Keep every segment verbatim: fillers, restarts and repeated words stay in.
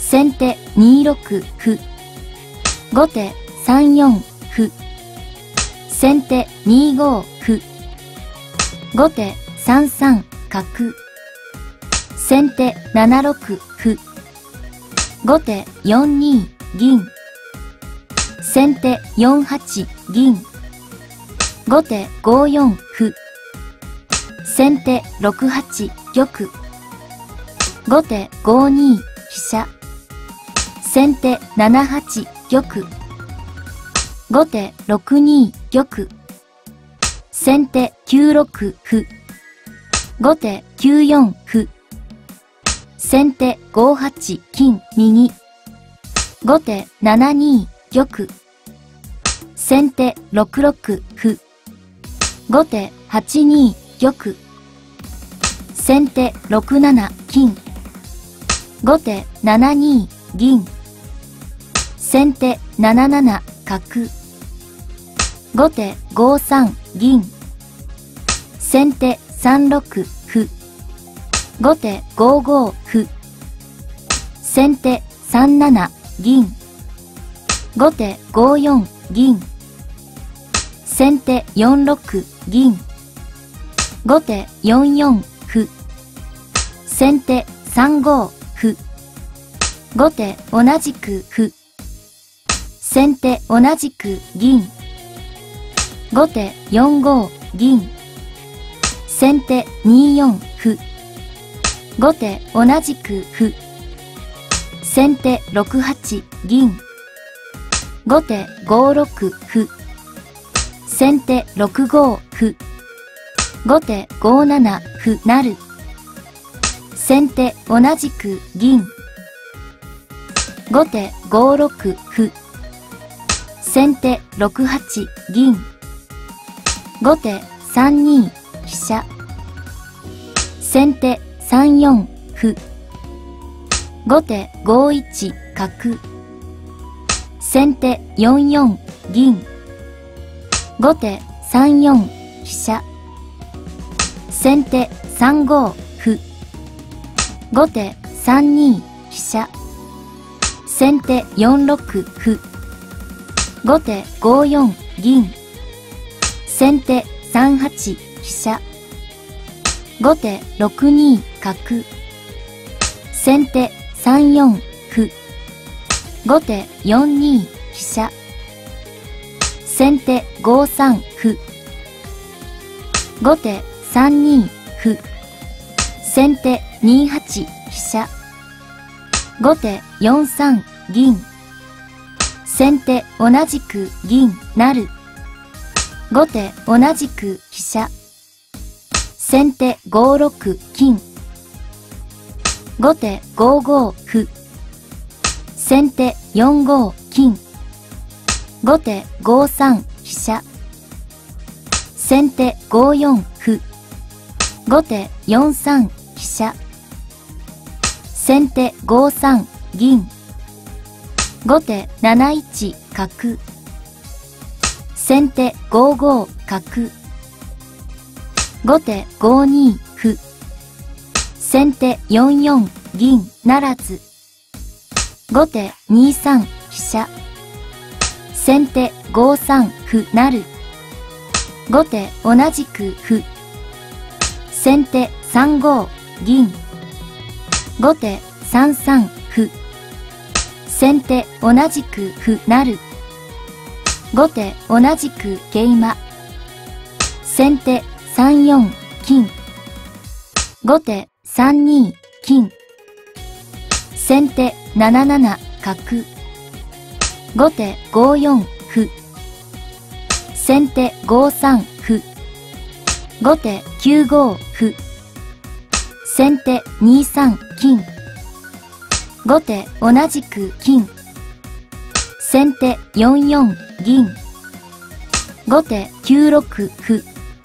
先手にろく歩。後手さんよん歩。先手にご歩。後手さんさん角。先手ななろく歩。後手よんに銀。先手よんはち銀。後手ごよん歩。先手ろくはち玉。後手ごに飛車。先手ななはち玉。後手ろくに玉。先手きゅうろく歩。後手きゅうよん歩。先手ごはち金右。後手ななに玉。先手ろくろく歩。後手はちに玉。先手ろくなな金。後手ななに銀。先手なななな角。後手ごさん銀。先手さんろく歩。後手ごご歩。先手さんなな銀。後手ごよん銀。先手よんろく銀。後手よんよん歩。先手さんご歩。後手同じく歩。先手同じく銀。後手よんご銀。先手によん歩。後手同じく歩。先手ろくはち銀。後手ごろく歩。先手ろくご歩。後手ごなな歩成。先手同じく銀。後手ごろく歩。先手ろくはち銀。後手さんに飛車。先手さんよん歩。後手ごいち角。先手よんよん銀。後手さんよん飛車。先手さんご歩。後手さんに飛車。先手よんろく歩。後手ごよん銀。先手さんはち飛車。後手ろくに角。先手さんよん歩。後手よんに飛車。先手ごさん歩。後手さんに歩。先手にはち飛車。後手よんさん銀。先手同じく銀成。後手同じく飛車。先手ごろく金。後手ごご歩。先手よんご金。後手ごさん飛車。先手ごよん歩。後手よんさん飛車。先手ごさん銀。後手なないち角。先手ごご角。後手ごに歩。先手よんよん銀ならず。後手にさん飛車。先手ごさん歩成。後手同じく歩。先手さんご銀。後手さんさん歩。先手同じく歩成。後手同じく桂馬。先手さんよん金。後手さんに金。先手なななな角。後手ごよん歩。先手ごさん歩。後手きゅうご歩。先手にさん金。後手同じく金。先手よんよん銀。後手きゅうろく歩。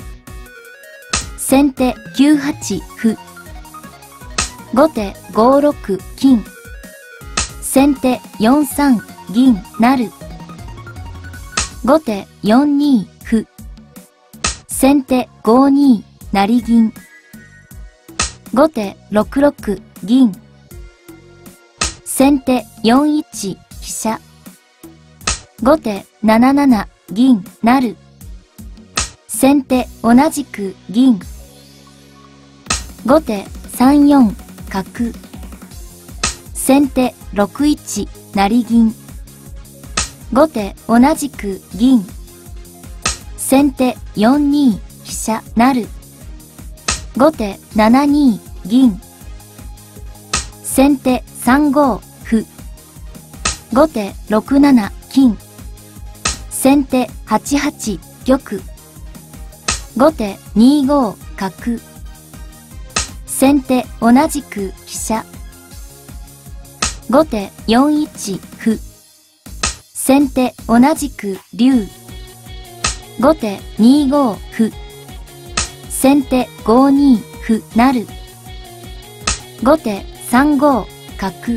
先手きゅうはち歩。後手ごろく金。先手よんさん銀成。後手よんに歩。先手ごに成銀。後手ろくろく銀。 先手よんいち飛車。後手なななな銀成。先手同じく銀。後手さんよん角。先手ろくいち成銀。後手同じく銀。先手よんに飛車成。後手ななに銀。先手さんご歩。後手ろくなな金。先手はちはち玉。後手にご角。先手同じく飛車。後手よんいち歩。先手同じく竜。後手にご歩。先手ごに歩成。後手さんご角。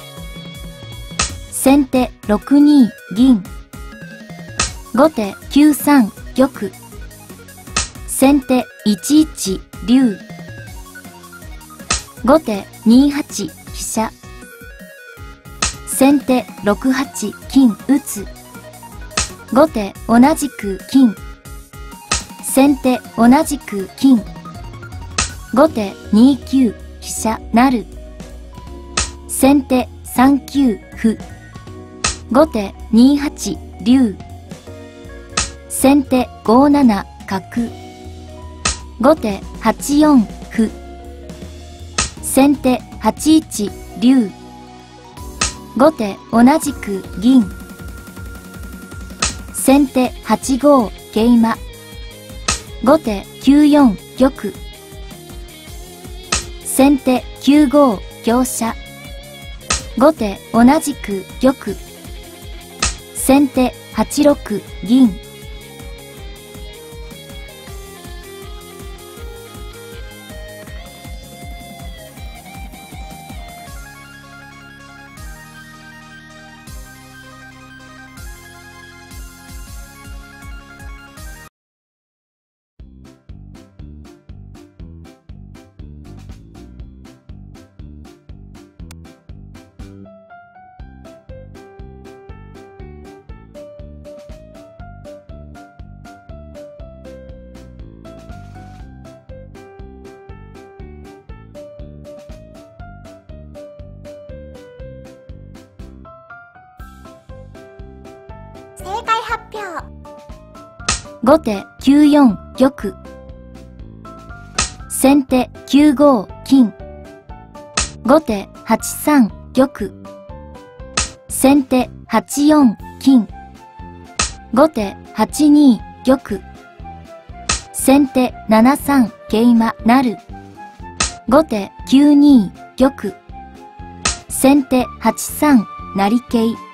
先手ろくに銀。後手きゅうさん玉。先手いちいち竜。後手にはち飛車。先手ろくはち金打つ。後手同じく金。先手同じく金。後手にきゅう飛車成。先手さんきゅう歩。後手にはち竜。先手ごなな角。後手はちよん歩。先手はちいち竜。後手同じく銀。先手はちご桂馬。後手きゅうよん玉。先手きゅうご香車。後手同じく玉。先手はちろく銀。 正解発表。 後手きゅうよん玉。先手きゅうご金。後手はちさん玉。先手はちよん金。後手はちに玉。先手ななさん桂馬成。後手きゅうに玉。先手はちさん成桂。